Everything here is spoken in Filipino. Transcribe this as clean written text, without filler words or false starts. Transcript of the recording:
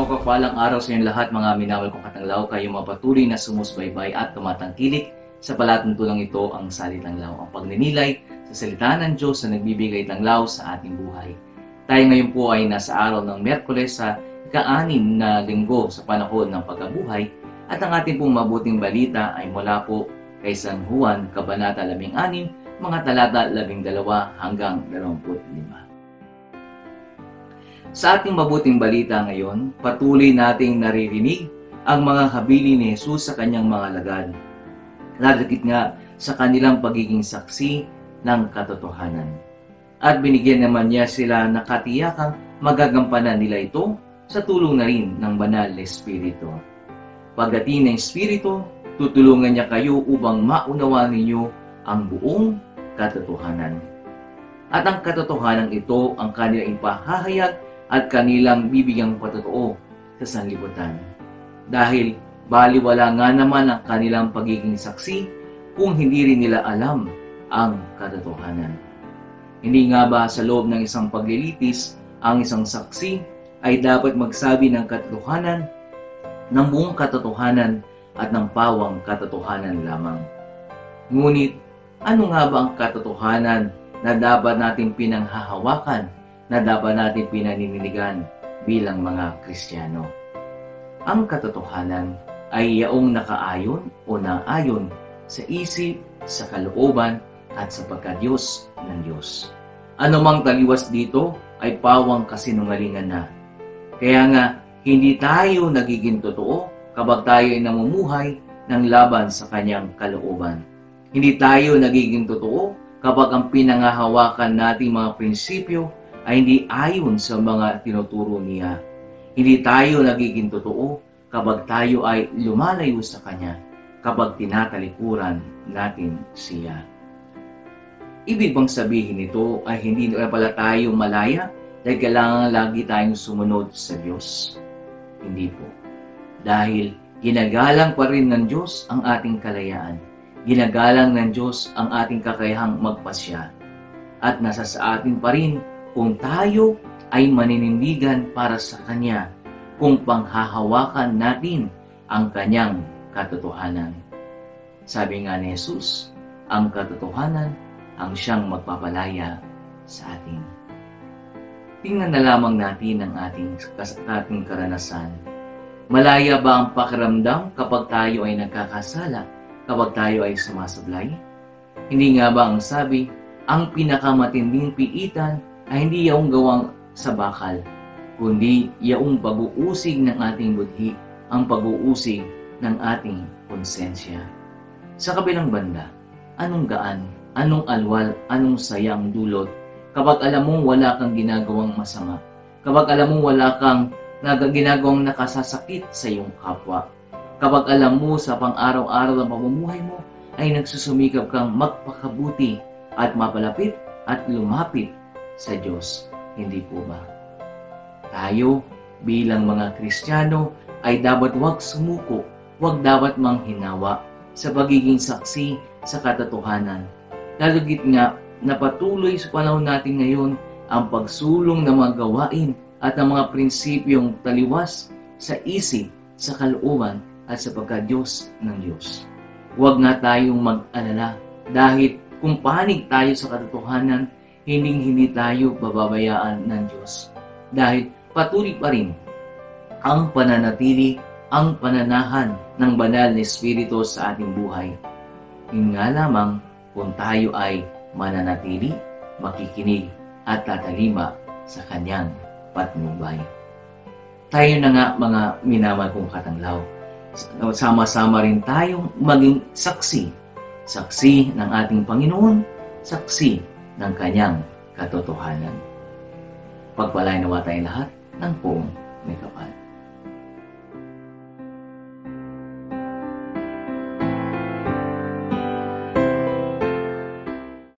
mapagpalang araw sa inyong lahat mga minamahal kong katanglaw, kayo mapatuloy na sumusbaybay at tumatangkilik sa palatuntunan ito ang salitang law, ang pagninilay sa salita ng Diyos na nagbibigay tanglaw sa ating buhay. Tayo ngayon po ay nasa araw ng Miyerkules sa ika-6 na linggo sa panahon ng pagkabuhay at ang ating pong mabuting balita ay mula po kay San Juan, Kabanata 16, mga talata 12 hanggang 25. Sa ating mabuting balita ngayon, patuloy nating naririnig ang mga habili ni Jesus sa kanyang mga alagad. Ladakit nga sa kanilang pagiging saksi ng katotohanan. At binigyan naman niya sila na katiyakang magagampanan nila ito sa tulong na rin ng banal na Espiritu. Pagdating ng Espiritu, tutulungan niya kayo upang maunawaan ninyo ang buong katotohanan. At ang katotohanan ito ang kanilang ipahahayag at kanilang bibigyang patotoo sa sanlibutan. Dahil baliwala nga naman ang kanilang pagiging saksi kung hindi rin nila alam ang katotohanan. Hindi nga ba sa loob ng isang paglilitis, ang isang saksi ay dapat magsabi ng katotohanan, ng buong katotohanan at ng pawang katotohanan lamang. Ngunit, ano nga ba ang katotohanan na dapat nating pinanghahawakan, na dapat natin pinanindigan bilang mga Kristiyano? Ang katotohanan ay yaong nakaayon o naayon sa isip, sa kalooban at sa pagka-Diyos ng Diyos. Ano mang taliwas dito ay pawang kasinungalingan na. Kaya nga, hindi tayo nagiging totoo kapag tayo ay namumuhay ng laban sa kanyang kalooban. Hindi tayo nagiging totoo kapag ang pinangahawakan nating mga prinsipyo ay hindi ayon sa mga tinuturo niya. Hindi tayo nagiging totoo kapag tayo ay lumalayo sa Kanya, kapag tinatalikuran natin siya. Ibig bang sabihin nito ay hindi na pala tayo malaya dahil kailangan lagi tayong sumunod sa Diyos? Hindi po. Dahil ginagalang pa rin ng Diyos ang ating kalayaan. Ginagalang ng Diyos ang ating kakayahang magpasya. At nasa sa atin pa rin kung tayo ay maninindigan para sa Kanya, kung panghahawakan natin ang Kanyang katotohanan. Sabi nga ni Jesus, ang katotohanan ang siyang magpapalaya sa atin. Tingnan na lamang natin ang ating karanasan. Malaya ba ang pakiramdam kapag tayo ay nagkakasala, kapag tayo ay sumasablay? Hindi nga ba ang sabi, ang pinakamatinding piitan ay hindi yaong gawang sa bakal, kundi yaong pag-uusig ng ating budhi, ang pag-uusig ng ating konsensya. Sa kabilang banda, anong gaan, anong alwal, anong sayang dulot kapag alam mong wala kang ginagawang masama, kapag alam mong wala kang ginagawang nakasasakit sa iyong kapwa, kapag alam mo sa pang-araw-araw ng pamumuhay mo ay nagsusumikap kang magpakabuti at mapalapit at lumapit sa Diyos, hindi po ba? Tayo bilang mga Kristiyano ay dapat huwag sumuko, huwag dapat manghinawa sa pagiging saksi sa katotohanan. Lalugit nga na patuloy sa panahon natin ngayon ang pagsulong ng mga gawain at ng mga prinsipyong taliwas sa isip, sa kalooban at sa pagka-Diyos ng Diyos. Huwag nga tayong mag-alala dahil kung panig tayo sa katotohanan, hindi tayo bababayaan ng Diyos. Dahil patuloy pa rin ang pananatili, ang pananahan ng banal na Espiritu sa ating buhay. Yun nga lamang kung tayo ay mananatili, makikinig at tatalima sa Kanyang patnubay. Tayo na nga mga minamahal kong katanglaw. Sama-sama rin tayong maging saksi. Saksi ng ating Panginoon, saksi ng Kanyang katotohanan. Pagpalain nawa tayong lahat ng poong may kapal.